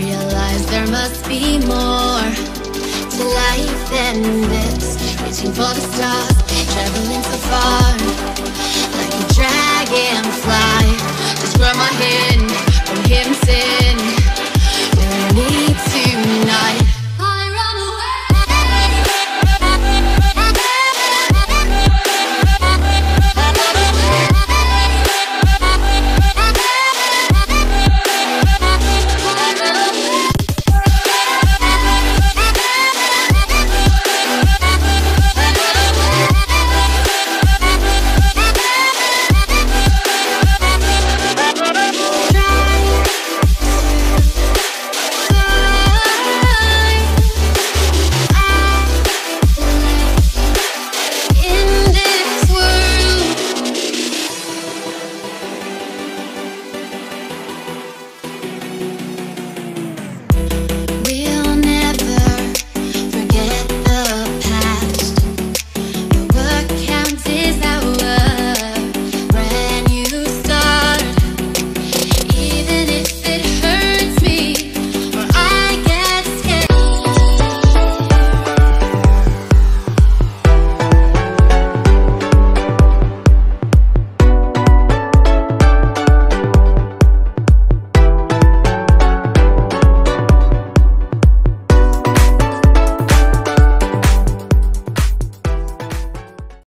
realize there must be more to life than this. Reaching for the stars, traveling so far, like a dragonfly. Just grab my hand from here and say